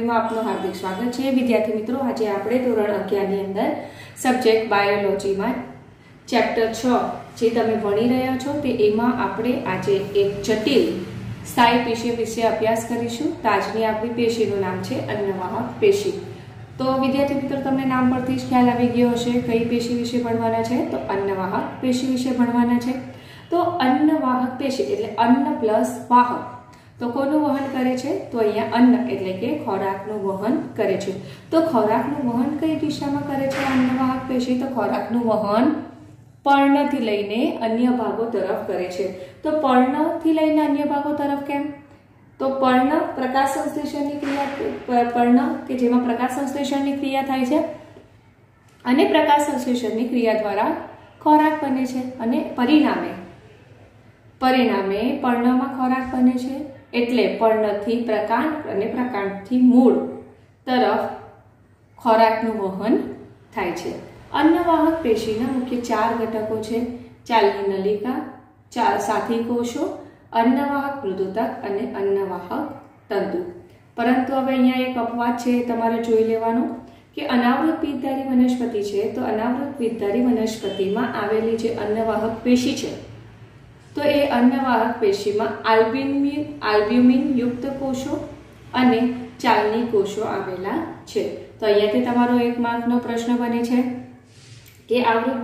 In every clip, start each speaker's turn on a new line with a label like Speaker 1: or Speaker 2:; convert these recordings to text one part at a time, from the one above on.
Speaker 1: એકેડમીમાં આપનું હાર્દિક સ્વાગત છે। વિદ્યાર્થી મિત્રો, આજે આપણે ધોરણ 11 ની અંદર સબ્જેક્ટ બાયોલોજીમાં ચેપ્ટર 6 જે તમે ભણી રહ્યા છો તે એમાં આપણે આજે એક જટિલ સ્થાયી પેશી વિશે અભ્યાસ કરીશું। તો આજની આપણી પેશીનું નામ છે અન્નવાહક પેશી। તો વિદ્યાર્થી મિત્રો, તમને નામ પરથી જ ખ્યાલ આવી ગયો હશે કઈ પેશી વિશે ભણવાના છે। તો અન્નવાહક પેશી વિશે ભણવાના છે। તો અન્નવાહક પેશી એટલે અન્ન પ્લસ વાહક, તો કોનું વહન કરે છે? તો અહીંયા અન્ન એટલે કે ખોરાકનું વહન કરે છે। તો ખોરાકનું વહન કઈ દિશામાં કરે છે અન્નવાહક પેશી? તો ખોરાકનું વહન પર્ણથી લઈને અન્ય ભાગો તરફ કરે છે। તો પર્ણથી લઈને અન્ય ભાગો તરફ કેમ? તો પર્ણ પ્રકાશ સંશ્લેષણની ક્રિયા, પર્ણ કે જેમાં પ્રકાશ સંશ્લેષણની ક્રિયા થાય છે અને પ્રકાશ સંશ્લેષણની ક્રિયા દ્વારા ખોરાક બને છે અને પરિણામે પર્ણમાં ખોરાક બને છે। એટલે પર્ણથી પ્રકાંડ અને પ્રકાંડથી મૂળ તરફ ખોરાકનું વહન થાય છે। અન્નવાહક પેશીના મુખ્ય 4 ઘટકો છે: ચાલની નલિકા, સાથી કોષો, અન્નવાહક મૃદુતક અને અન્નવાહક તંતુ। પરંતુ હવે અહીંયા એક અપવાદ છે, તમારે જોઈ લેવાનો કે અનાવૃત બીજધારી વનસ્પતિ છે। તો અનાવૃત બીજધારી વનસ્પતિમાં આવેલી જે અન્નવાહક પેશી છે, તો એ અન્નવાહક પેશીમાં આલ્બ્યુમિન યુક્ત કોષો અને ચાલની કોષો આવેલા છે। તો અહીંયાથી તમારો 1 માર્કનો પ્રશ્ન બને છે કે અનાવૃત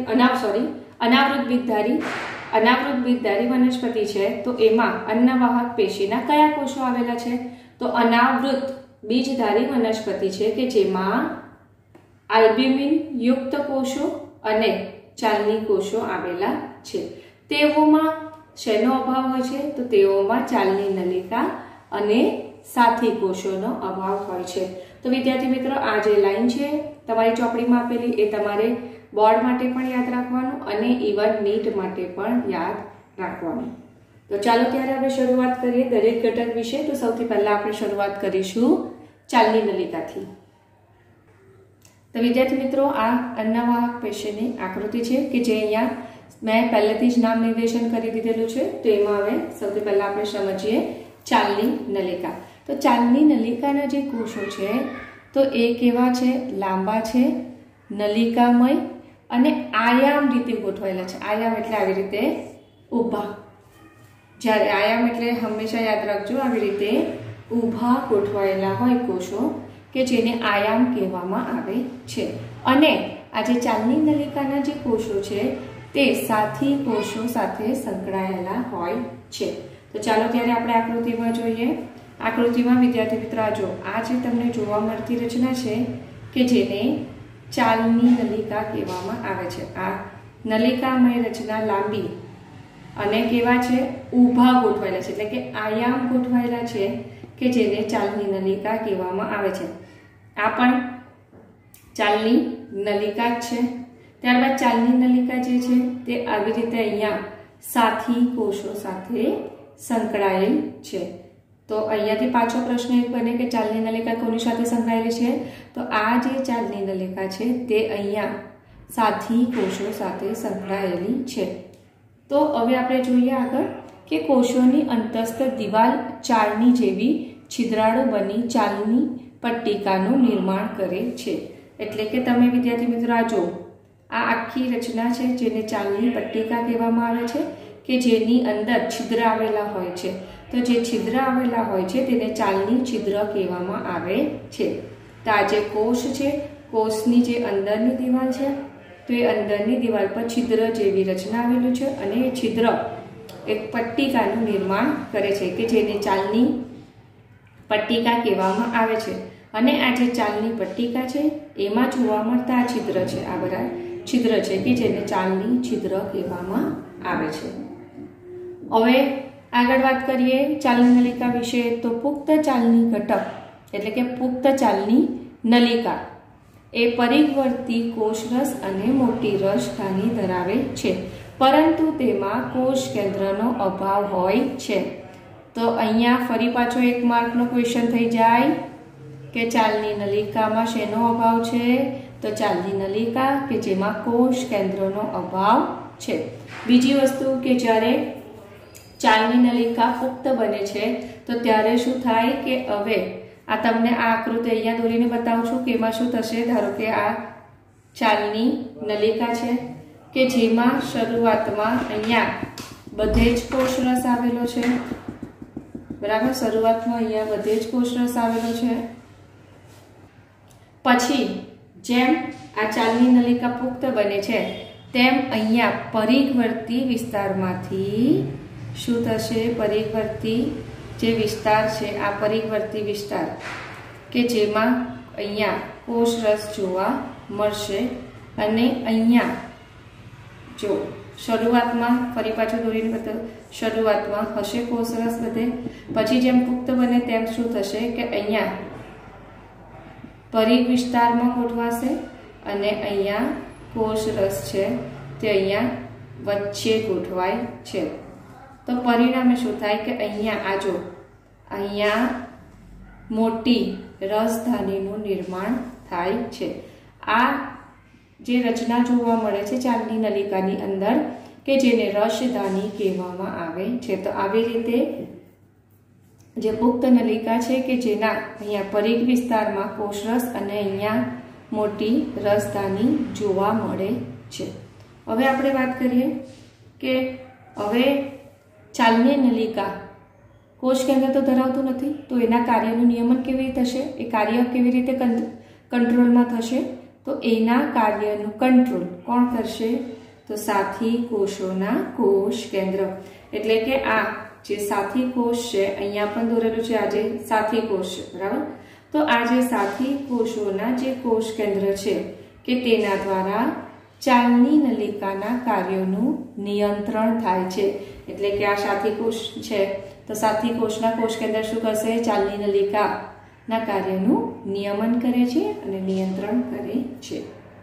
Speaker 1: બીજધારી વનસ્પતિ છે, તો એમાં અન્નવાહક પેશીના કયા કોષો આવેલા છે? તો અનાવૃત બીજધારી વનસ્પતિ છે કે જેમાં આલ્બ્યુમિન યુક્ત કોષો અને ચાલની કોષો આવેલા છે। તેઓમાં શેનો અભાવ હોય છે? તો તેઓમાં ચાલની નલિકા અને સાથી કોષોનો અભાવ હોય છે। તો વિદ્યાર્થી મિત્રો, આ જે લાઈન છે તમારી ચોપડીમાં આપેલી, એ તમારે બોર્ડ માટે પણ યાદ રાખવાનું અને ઇવન નીટ માટે પણ યાદ રાખવાનું। તો ચાલો ત્યારે આપણે શરૂઆત કરીએ દરેક ઘટક વિશે। તો સૌથી પહેલા આપણે શરૂઆત કરીશું ચાલની નલિકાથી। તો વિદ્યાર્થી મિત્રો, આ અન્નવાહક પેશીની આકૃતિ છે કે જે અહીંયા મેં પહેલેથી જ નામ નિર્દેશન કરી દીધેલું છે। તો એમાં હવે સૌથી પહેલા આપણે સમજીએ ચાલની નલિકા। તો ચાલની નલિકાના જે કોષો છે તો એ કેવા છે? લાંબા છે, નલિકામય અને આયામ રીતે ગોઠવાયેલા છે। આયામ એટલે આવી રીતે ઊભા, જ્યારે આયામ એટલે હંમેશા યાદ રાખજો આવી રીતે ઊભા ગોઠવાયેલા હોય કોષો કે જેને આયામ કહેવામાં આવે છે। અને આ જે ચાલની નલિકાના જે કોષો છે તે સાથી કોષો સાથે સંકળાયેલા હોય છે। તો ચાલો ત્યારે આપણે આકૃતિમાં જોઈએ। આકૃતિમાં વિદ્યાર્થી મિત્રો, જો આ જે તમને જોવા મળતી રચના છે કે જેને ચાલની નલિકા કહેવામાં આવે છે। આ નલિકામય રચના લાંબી અને કેવા છે? ઊભા ગોઠવાયેલા છે, એટલે કે આયામ ગોઠવાયેલા છે કે જેને ચાલની નલિકા કહેવામાં આવે છે। આ પણ ચાલની નલિકા જ છે। ત્યારબાદ ચાલની નલિકા જે છે તે આવી રીતે અહીંયા સાથી કોષો સાથે સંકળાયેલ છે। તો અહીંયાથી પાછો પ્રશ્ન એક બને કે ચાલની નલિકા કોની સાથે સંકળાયેલી છે? તો આ જે ચાલની નલિકા છે તે અહીંયા સાથી કોષો સાથે સંકળાયેલી છે। તો હવે આપણે જોઈએ આગળ કે કોષોની અંતસ્થ દિવાલ ચાળની જેવી છિદ્રાળુ બની ચાલની પટ્ટિકાનું નિર્માણ કરે છે। એટલે કે તમે વિદ્યાર્થી મિત્રો આ જો આ આખી રચના છે જેને ચાલની પટ્ટિકા કહેવામાં આવે છે કે જેની અંદર છિદ્ર આવેલા હોય છે। તો જે છિદ્ર આવેલા હોય છે તેને ચાલની છિદ્ર કહેવામાં આવે છે। તો આ જે કોષ છે, કોષની જે અંદરની દિવાલ છે, તો એ અંદરની દિવાલ પર છિદ્ર જેવી રચના આવેલું છે અને એ છિદ્ર એક પટ્ટિકાનું નિર્માણ કરે છે કે જેને ચાલની પટ્ટિકા કહેવામાં આવે છે। અને આ જે ચાલની પટ્ટિકા છે એમાં જોવા મળતા આ છિદ્ર છે, આ બધા છિદ્ર છે કે જેને ચાલની છિદ્ર કહેવામાં આવે છે। હવે આગળ વાત કરીએ ચાલની નલિકા વિશે। તો પુખ્ત ચાલની ઘટક એટલે કે પુખ્ત ચાલની નલિકા એ પરિવર્તી કોષરસ અને મોટી રસધાની ધરાવે છે, પરંતુ તેમાં કોષ કેન્દ્રનો અભાવ હોય છે। તો અહીંયા ફરી પાછો 1 માર્કનો ક્વેશ્ચન થઈ જાય કે ચાલની નલિકામાં શેનો અભાવ છે? તો ચાલની નલિકા કે જેમાં કોષ કેન્દ્રનો અભાવ છે। બીજી વસ્તુ કે જ્યારે ચાલની નલિકા પુખ્ત બને છે તો ત્યારે શું થાય કે હવે આ તમને આ આકૃતિ અહીંયા દોરીને બતાવું છું કે એમાં શું થશે. ધારો કે આ ચાલની નલિકા છે કે જેમાં શરૂઆતમાં અહીંયા બધે જ કોષરસ આવેલો છે. બરાબર, શરૂઆતમાં અહીંયા બધે જ કોષરસ આવેલો છે. પછી જેમ આ ચાલની નલિકા પુખ્ત બને છે તેમ અહીંયા પરિઘવર્તી વિસ્તારમાંથી શું થશે, પરિઘવર્તી જે વિસ્તાર છે આ પરિઘવર્તી વિસ્તાર કે જેમાં અહીંયા કોષરસ જોવા મળશે. અને અહીંયા જો શરૂઆતમાં ફરી પાછું દોરીને બતાવું, શરૂઆતમાં હશે કોષરસ બધે. પછી જેમ પુખ્ત બને તેમ શું થશે કે અહીંયા પરિઘ વિસ્તારમાં ગોઠવાશે અને અહીંયા કોષરસ છે તે અહીંયા વચ્ચે ગોઠવાય છે. તો પરિણામે શું થાય કે અહીંયા આ જો અહીંયા મોટી રસધાનીનું નિર્માણ થાય છે. આ જે રચના જોવા મળે છે ચાલની નલિકાની અંદર કે જેને રસધાની કહેવામાં આવે છે. તો આવી રીતે જે પુખ્ત નલિકા છે કે જેના અહીંયા પરિઘ વિસ્તારમાં કોષરસ અને અહીંયા મોટી રસધાની જોવા મળે છે. હવે આપણે વાત કરીએ કે હવે ચાલની નલિકા કોષ કેન્દ્ર તો ધરાવતું નથી, તો એના કાર્યનું નિયમન કેવી રીતે થશે, એ કાર્ય કેવી રીતે કંટ્રોલમાં થશે. તો એના કાર્યનું કંટ્રોલ કોણ કરશે, તો સાથી કોષોના કોષ કેન્દ્ર. એટલે કે આ જે સાથી કોષ છે અહીંયા પણ દોરેલું છે, આ જે સાથી કોષ છે. બરાબર, તો આ જે સાથી કોષોના જે કોષ કેન્દ્ર છે કે તેના દ્વારા ચાલની નલિકાના કાર્યોનું નિયંત્રણ થાય છે. એટલે કે આ સાથી કોષ છે તો સાથી કોષના કોષ કેન્દ્ર શું કરશે, ચાલની નલિકાના કાર્યનું નિયમન કરે છે અને નિયંત્રણ કરે છે.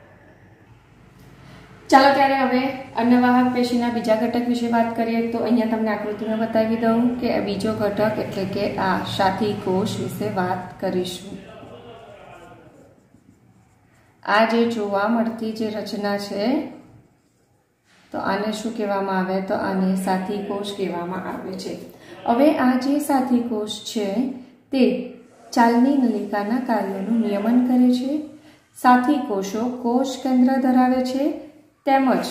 Speaker 1: ચાલો ત્યારે હવે અન્નવાહક પેશીના બીજા ઘટક વિશે વાત કરીએ. તો અહીંયા તમને આકૃતિમાં બતાવી દઉં કે બીજો ઘટક એટલે કે આ સાથી કોષ વિશે વાત કરીશું. આ જે જોવા મળતી જે રચના છે તો આને શું કહેવામાં આવે, તો આને સાથી કોષ કહેવામાં આવે છે. હવે આ જે સાથી કોષ છે તે ચાલની નલિકાના કાર્યોનું નિયમન કરે છે. સાથી કોષો કોષ કેન્દ્ર ધરાવે છે. તેમજ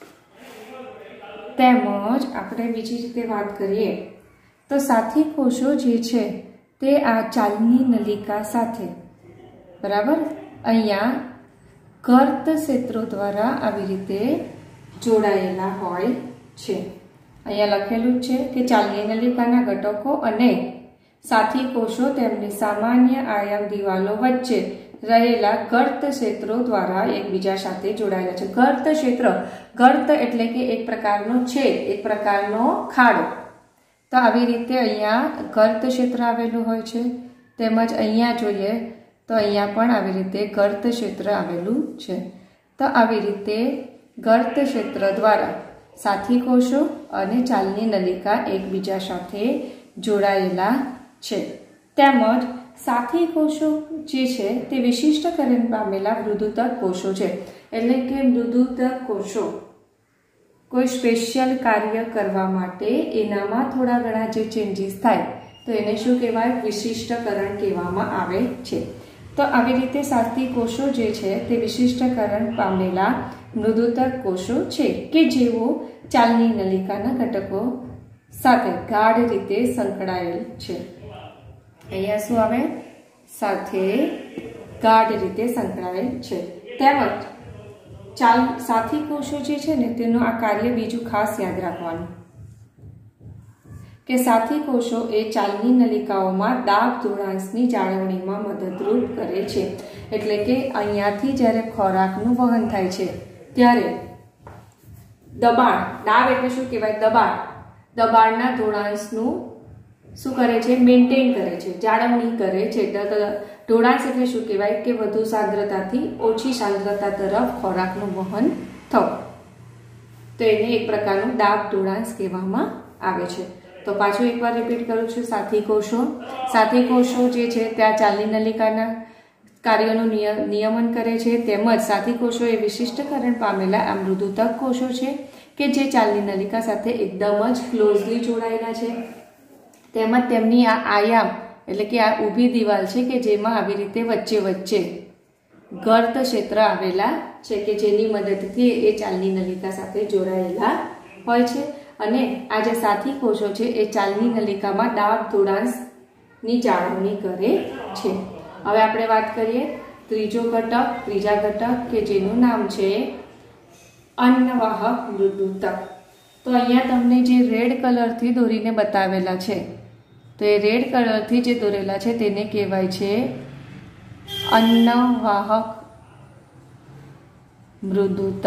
Speaker 1: આપણે બીજી રીતે વાત કરીએ તો સાથી કોષો જે છે તે આ ચાલની નલિકા સાથે બરાબર અહીંયા ગર્ત ક્ષેત્રો દ્વારા આવી રીતે જોડાયેલા હોય છે. અહીંયા લખેલું છે કે ચાલની નલિકાના ઘટકો અને સાથી કોષો તેમની સામાન્ય આયામ દિવાલો વચ્ચે રહેલા ગર્ત ક્ષેત્રો દ્વારા એકબીજા સાથે જોડાયેલા છે. ગર્ત ક્ષેત્ર, ગર્ત એટલે કે એક પ્રકારનો છેદ, એક પ્રકારનો ખાડો. તો આવી રીતે અહીંયા ગર્ત ક્ષેત્ર આવેલું હોય છે. તેમજ અહીંયા જોઈએ તો અહીંયા પણ આવી રીતે ગર્ત ક્ષેત્ર આવેલું છે. તો આવી રીતે ગર્ત ક્ષેત્ર દ્વારા સાથી કોષો અને ચાલની નલિકા એકબીજા સાથે જોડાયેલા છે. તેમજ સાથી કોષો જે છે તે વિશિષ્ટકરણ પામેલા મૃદુતક કોષો છે. એટલે કે મૃદુતક કોષો કોઈ સ્પેશિયલ કાર્ય કરવા માટે એનામાં થોડા ઘણા જે ચેન્જીસ થાય તો એને શું કહેવાય, વિશિષ્ટકરણ કહેવામાં આવે છે. તો આવી રીતે સાથી કોષો જે છે તે વિશિષ્ટકરણ પામેલા મૃદુતક કોષો છે કે જેઓ ચાલની નલિકાના ઘટકો સાથે ગાઢ રીતે સંકળાયેલ છે. અહીંયા શું આવે, સાથે ગાઢ રીતે સંકળાયેલ છે. તેમજ સાથી કોષો જે છે ને તેનું આ કાર્ય બીજું ખાસ યાદ રાખવાનું કે સાથી કોષો એ ચાલની નલિકાઓમાં દાબ ધોળાંશની જાળવણીમાં મદદરૂપ કરે છે. એટલે કે અહીંયાથી જ્યારે ખોરાકનું વહન થાય છે ત્યારે દબાણ, દાબ એટલે શું કહેવાય, દબાણના ધોળાંશનું શું કરે છે, મેન્ટેન કરે છે, જાળવણી કરે છે. ઢોળાંશ એટલે શું કહેવાય કે વધુ સાંદ્રતાથી ઓછી સાંદ્રતા તરફ ખોરાકનું વહન થવું. તો એને એક પ્રકારનું દાબ ઢોળાંશ કહેવામાં આવે છે. તો પાછું એકવાર રિપીટ કરું છું, સાથી કોષો જે છે ત્યાં ચાલની નલિકાના કાર્યોનું નિયમન કરે છે. તેમજ સાથી કોષો એ વિશિષ્ટકરણ પામેલા આ મૃદુતક કોષો છે કે જે ચાલની નલિકા સાથે એકદમ જ ક્લોઝલી જોડાયેલા છે. તેમજ તેમની આ આયામ એટલે કે આ ઊભી દિવાલ છે કે જેમાં આવી રીતે વચ્ચે વચ્ચે ગર્ત ક્ષેત્ર આવેલા છે કે જેની મદદથી એ ચાલની નલિકા સાથે જોડાયેલા હોય છે અને આ જે સાથી કોષો છે એ ચાલની નલિકામાં દાબ જોડાણની જાળવણી કરે છે. હવે આપણે વાત કરીએ ત્રીજા ઘટક કે જેનું નામ છે અન્નવાહક મૃદુતક. તો અહીંયા તમને જે રેડ કલરથી દોરીને બતાવેલા છે તો એ રેડ કલરથી જે દોરેલા છે તેને કહેવાય છે અન્નવાહક મૃદુતક.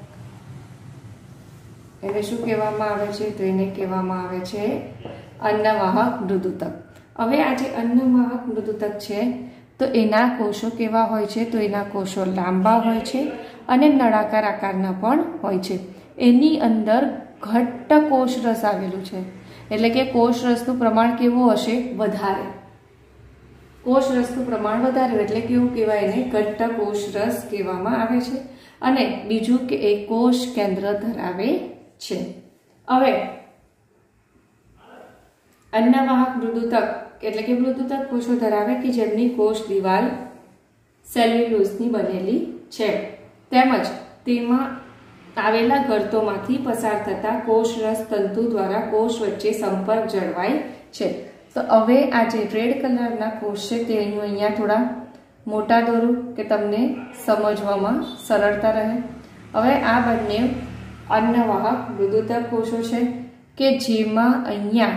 Speaker 1: એને શું કહેવામાં આવે છે? તો એને કહેવામાં આવે છે અન્નવાહક મૃદુતક. હવે આ જે અન્નવાહક મૃદુતક છે તો એના કોષો કેવા હોય છે? તો એના કોષો લાંબા હોય છે અને નળાકાર આકારના પણ હોય છે. એની અંદર ઘટ્ટ કોષરસ આવેલું છે, એટલે કે કોષરસનું પ્રમાણ કેવું હશે? વધારે. કોષરસનું પ્રમાણ વધારે એટલે કેવું કહેવાય? એને ઘટ્ટ કોષરસ કહેવામાં આવે છે. અને બીજું કે એ કોષ કેન્દ્ર ધરાવે છે. હવે અન્નવાહક મૃદુતક એટલે કે મૃદુતક કોષો ધરાવે કે જેમની કોષ દિવાલ સેલ્યુલોઝની બનેલી છે તેમજ તેમાં આવેલા ગર્તોમાંથી પસાર થતા કોષરસ તંતુ દ્વારા કોષ વચ્ચે સંપર્ક જળવાય છે. તો હવે આ જે રેડ કલરના કોષ છે તે અહીંયા થોડા મોટા દોરું કે તમને સમજવામાં સરળતા રહે. હવે આ બંને અન્નવાહક મૃદુતક કોષો છે કે જેમાં અહીંયા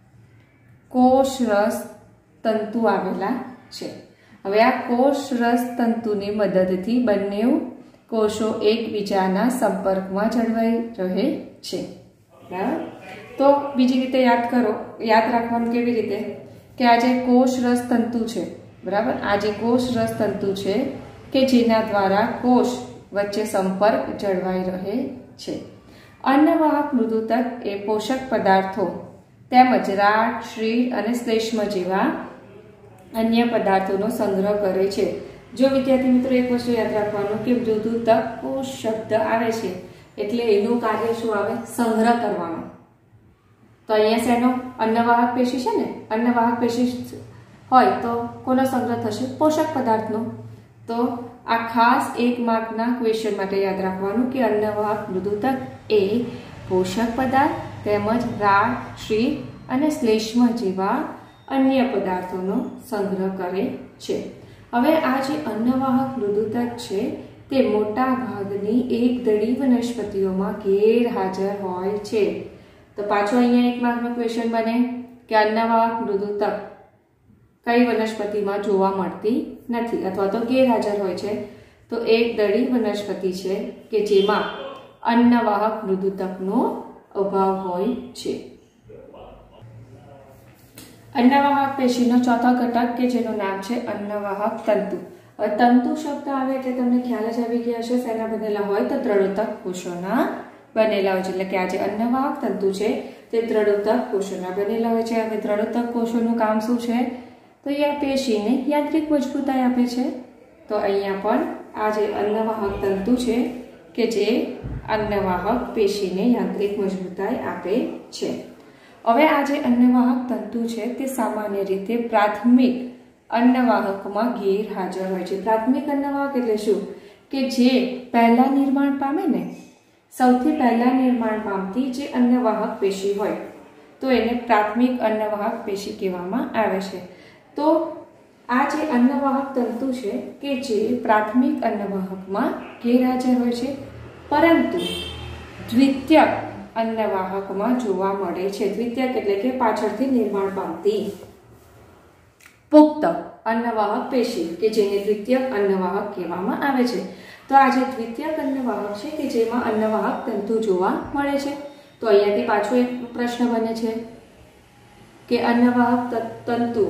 Speaker 1: કોષરસ તંતુ આવેલા છે. હવે આ કોષરસ તંતુની મદદથી બંને કોષો એકબીજાના સંપર્કમાં જળવાઈ રહે છે. બરાબર. તો બીજી રીતે યાદ રાખવાનું કેવી રીતે કે આ જે કોષરસ તંતુ છે, બરાબર, આ જે કોષરસ તંતુ છે કે જેના દ્વારા કોષ વચ્ચે સંપર્ક જળવાઈ રહે છે. અન્નવાહક મૃદુતક એ પોષક પદાર્થો તેમજ રાળ, શ્રીર અને શ્લેષ્મ જેવા અન્ય પદાર્થોનો સંગ્રહ કરે છે. જો વિદ્યાર્થી મિત્રો એક વસ્તુ યાદ રાખવાનું કે મૃદુતક કોષ શબ્દ આવે છે એટલે એનું કાર્ય શું આવે? સંગ્રહ કરવાનો. તો અહીંયા શેનો? અન્નવાહક પેશી છે ને, અન્નવાહક પેશી હોય તો કોનો સંગ્રહ થશે? પોષક પદાર્થનો. તો આ ખાસ 1 માર્કના ક્વેશ્ચન માટે યાદ રાખવાનું કે અન્નવાહક મૃદુતક એ પોષક પદાર્થ તેમજ રાળ, શ્રીર અને શ્લેષ્મ જેવા અન્ય પદાર્થોનો સંગ્રહ કરે છે. હવે આ જે અન્નવાહક મૃદુતક છે તે મોટા ભાગની એકદળી વનસ્પતિઓમાં ગેરહાજર હોય છે. તો પાછો અહીંયા 1 માર્કનો ક્વેશ્ચન બને કે અન્નવાહક મૃદુતક કઈ વનસ્પતિમાં જોવા મળતી નથી અથવા તો ગેરહાજર હોય છે? તો એકદળી વનસ્પતિ છે કે જેમાં અન્નવાહક મૃદુતકનો અભાવ હોય છે. અન્નવાહક પેશીનો ચોથો ઘટક કે જેનું નામ છે અન્નવાહક તંતુ. તંતુ શબ્દ આવે એટલે તમને ખ્યાલ જ આવી ગયા હશે શેના બનેલા હોય? તો દ્રઢોતક કોષોના બનેલા હોય છે. એટલે કે આ જે અન્નવાહક તંતુ છે તે દ્રઢોતક કોષોના બનેલા હોય છે. હવે દ્રઢોતક કોષોનું કામ શું છે? તો એ આ પેશીને યાંત્રિક મજબૂતાઈ આપે છે. તો અહીંયા પણ આ જે અન્નવાહક તંતુ છે કે જે અન્નવાહક પેશીને યાંત્રિક મજબૂતાઈ આપે છે. હવે આ જે અન્નવાહક તંતુ છે તે સામાન્ય રીતે પ્રાથમિક અન્નવાહકમાં ગેરહાજર હોય છે. પ્રાથમિક અન્નવાહક એટલે શું? કે જે પહેલા નિર્માણ પામે ને, સૌથી પહેલા નિર્માણ પામતી જે અન્નવાહક પેશી હોય તો એને પ્રાથમિક અન્નવાહક પેશી કહેવામાં આવે છે. તો આ જે અન્નવાહક તંતુ છે કે જે પ્રાથમિક અન્નવાહકમાં ગેરહાજર હોય છે પરંતુ દ્વિતીયક અન્નવાહકમાં જોવા મળે છે. દ્વિતીયક એટલે કે પાછળથી નિર્માણ પામતી પુખ્ત અન્નવાહક પેશી કે જેને દ્વિતીયક અન્નવાહક કહેવામાં આવે છે. તો આ જે દ્વિતીયક અન્નવાહક છે કે જેમાં અન્નવાહક તંતુ જોવા મળે છે. તો અહીંયાથી પાછો એક પ્રશ્ન બને છે કે અન્નવાહક તંતુ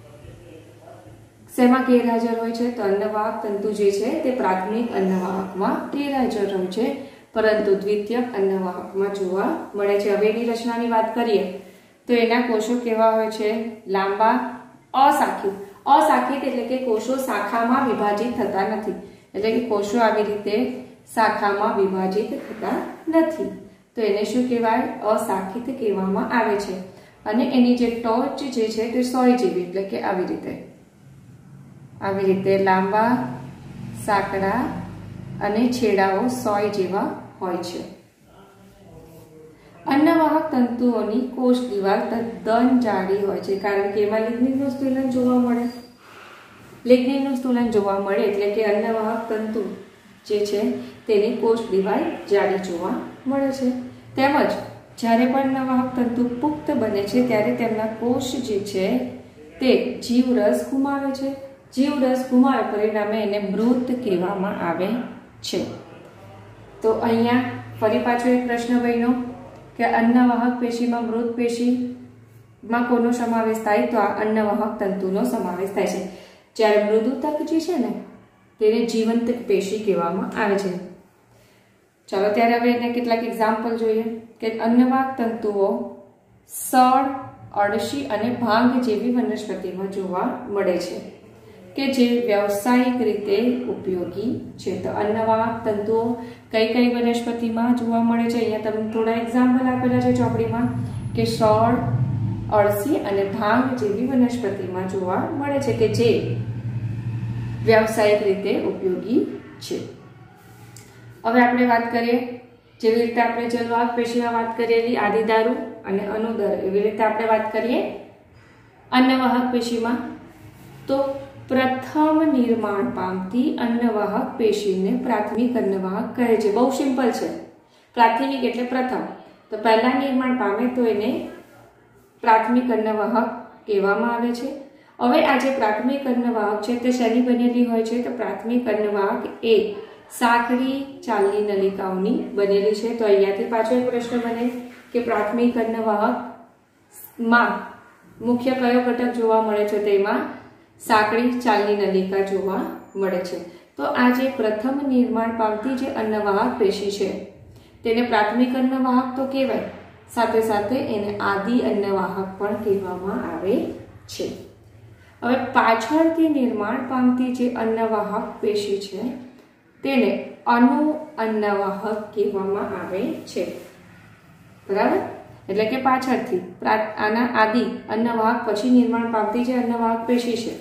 Speaker 1: શેમાં ગેરહાજર હોય છે? તો અન્નવાહક તંતુ જે છે તે પ્રાથમિક અન્નવાહકમાં ગેરહાજર હોય છે પરંતુ દ્વિતીયક અન્નવાહકમાં જોવા મળે છે. હવે એની રચનાની વાત કરીએ તો એના કોષો કેવા હોય છે? લાંબા, અશાખિત. અશાખિત એટલે કે કોષો શાખામાં વિભાજિત થતા નથી. એટલે કે કોષો આવી રીતે શાખામાં વિભાજિત થતા નથી. તો એને શું કહેવાય? અશાખિત કહેવામાં આવે છે. અને એની જે ટોચ જે છે તે સોય જેવી, એટલે કે આવી રીતે લાંબા સાંકડા અને છેડાઓ સોય જેવા હોય છે. અન્નવાહક તંતુઓની કોષ દિવાલ તદ્દન જાડી હોય છે, કારણ કે એમાં લિગ્નિનનું સ્થૂલન જોવા મળે. લિગ્નિનનું સ્થૂલન જોવા મળે એટલે કે અન્નવાહક તંતુ જે છે તેની કોષ દિવાલ જાડી જોવા મળે છે. તેમજ જ્યારે પણ અન્નવાહક તંતુ પુખ્ત બને છે ત્યારે તેમના કોષ જે છે તે જીવરસ ગુમાવે છે. જીવરસ ગુમાવે પરિણામે એને મૃત કહેવામાં આવે છે. તો અહીંયા ફરી પાછો એક પ્રશ્ન બન્યો કે અન્નવાહક પેશીમાં મૃત પેશીમાં કોનો સમાવેશ થાય? તો આ અન્નવાહક તંતુનો સમાવેશ થાય છે. જ્યારે મૃદુતક જે છે ને તેને જીવંત પેશી કહેવામાં આવે છે. ચાલો ત્યારે હવે એને કેટલાક એક્ઝામ્પલ જોઈએ કે અન્નવાહક તંતુઓ સળ, અળસી અને ભાંગ જેવી વનસ્પતિમાં જોવા મળે છે કે જે વ્યવસાયિક રીતે ઉપયોગી છે. તો અન્નવાહક તંતુઓ કઈ કઈ વનસ્પતિમાં જોવા મળે છે? અહીંયા તમને થોડા એક્ઝામ્પલ આપેલા છે ચોપડીમાં કે સળ, અળસી અને ભાંગ જેવી વનસ્પતિમાં જોવા મળે છે કે જે વ્યવસાયિક રીતે ઉપયોગી છે. હવે આપણે વાત કરીએ, જેવી રીતે આપણે જલવાહક પેશીમાં વાત કરેલી આદિદારુ અને અનુદર, એવી રીતે આપણે વાત કરીએ અન્નવાહક પેશીમાં. તો પ્રથમ નિર્માણ પામતી અન્નવાહક પેશીને પ્રાથમિક અન્નવાહક કહે છે. બહુ સિમ્પલ છે. પ્રાથમિક એટલે પ્રથમ, તો પહેલા નિર્માણ પામે તો એને પ્રાથમિક અન્નવાહક કહેવામાં આવે છે. હવે આ જે પ્રાથમિક અન્નવાહક છે તે શેની બનેલી હોય છે? તો પ્રાથમિક અન્નવાહક એ સાંકડી ચાલની નલિકાઓની બનેલી છે. તો અહીંયાથી પાછો એક પ્રશ્ન બને કે પ્રાથમિક અન્નવાહકમાં મુખ્ય કયો ઘટક જોવા મળે છે? તેમાં સાંકડી ચાલની નલિકા જોવા મળે છે. તો આ જે પ્રથમ નિર્માણ પામતી જે અન્નવાહક પેશી છે તેને પ્રાથમિક અન્નવાહક તો કહેવાય, સાથે સાથે એને આદિ અન્નવાહક પણ કહેવામાં આવે છે. હવે પાછળથી નિર્માણ પામતી જે અન્નવાહક પેશી છે તેને અનુ અન્નવાહક કહેવામાં આવે છે. બરાબર? એટલે કે પાછળથી આના આદિ અન્નવાહક પછી નિર્માણ પામતી જે અન્નવાહક પેશી છે,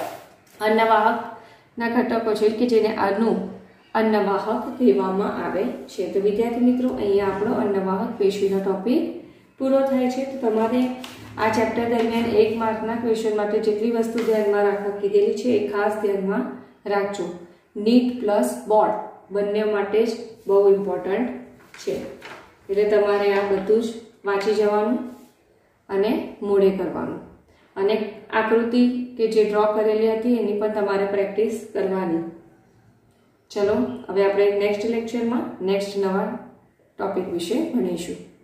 Speaker 1: અન્નવાહકના ઘટકો છે કે જેને અનુ અન્નવાહક કહેવામાં આવે છે. તો વિદ્યાર્થી મિત્રો, અહીંયા આપણો અન્નવાહક પેશીનો ટોપિક પૂરો થાય છે. તો તમારે આ ચેપ્ટર દરમિયાન 1 માર્કના ક્વેશ્ચન માટે જેટલી વસ્તુ ધ્યાનમાં રાખવા કીધેલી છે એ ખાસ ધ્યાનમાં રાખજો. નીટ પ્લસ બોર્ડ બંને માટે જ બહુ ઇમ્પોર્ટન્ટ છે. એટલે તમારે આ બધું જ વાંચી જવાનું અને મોડે કરવાનું, અને આકૃતિ કે જે ડ્રો કરેલી હતી એની પણ તમારે પ્રેક્ટિસ કરવાની. ચલો હવે આપણે નેક્સ્ટ લેક્ચરમાં નેક્સ્ટ નવા ટોપિક વિશે ભણીશું.